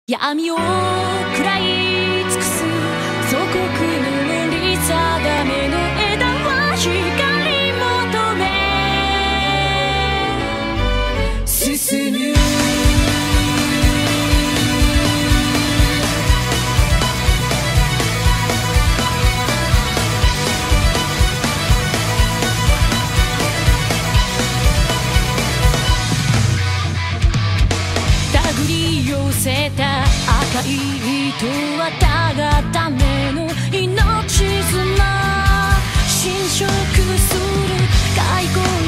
闇を食らい尽くす祖国の塗り定めの枝は光求め進む手繰り寄せた赤い糸はたがための命綱侵食する開口